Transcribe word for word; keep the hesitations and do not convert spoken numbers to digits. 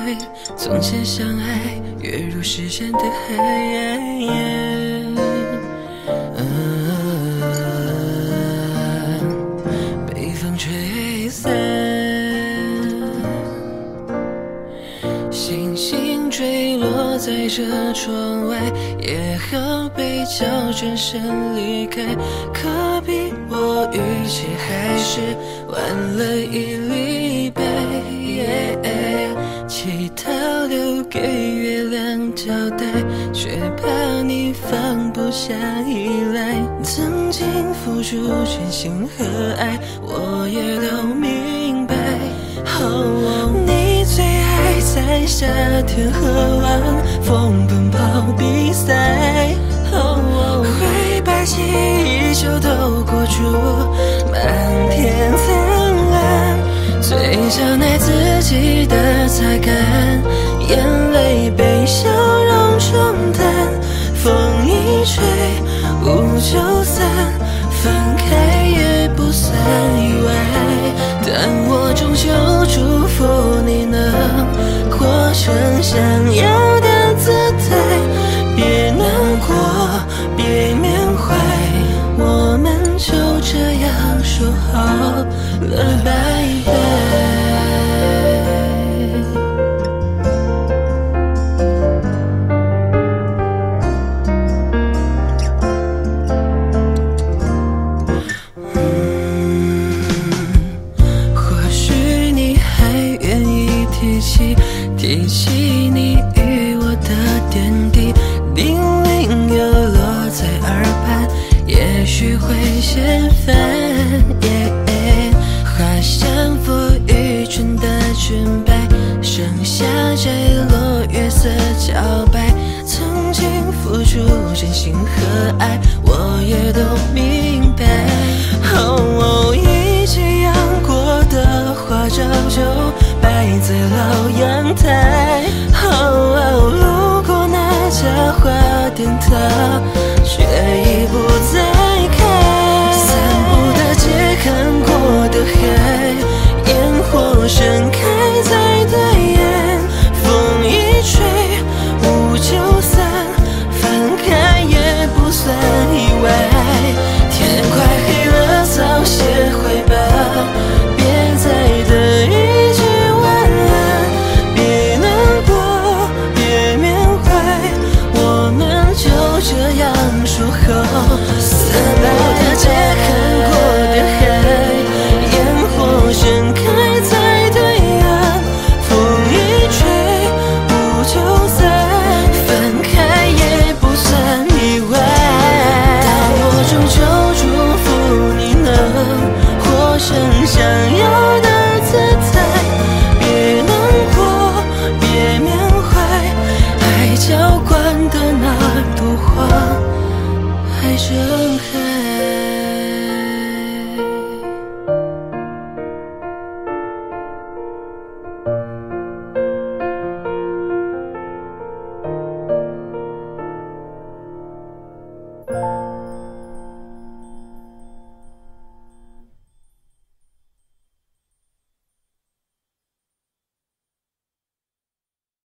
为从前相爱跃入视线的黑。啊，北风吹散，星星坠落在这窗外，也和被叫转身离开。可比我预期还是晚了一礼拜，祈祷留给月亮交代，却怕你放不下依赖。曾经付出真心和爱，我也都明白。哦，你最爱在夏天和晚风奔跑比赛，哦，会把记忆就都裹住漫天灿烂，嘴角奈自己的擦干，眼泪被笑容冲淡，风一吹雾就散，分开也不算意外，但我终究祝福你能活成想要的姿态，别难过别缅怀，我们就这样说好了拜拜。提起你与我的点滴，叮铃又落在耳畔，也许会嫌烦。花香馥郁春的裙摆，剩下摘落月色皎白。曾经付出真心和爱，我也都明白。哦，一起养过的花早就摆在老阳台，哦，路过那家花店，它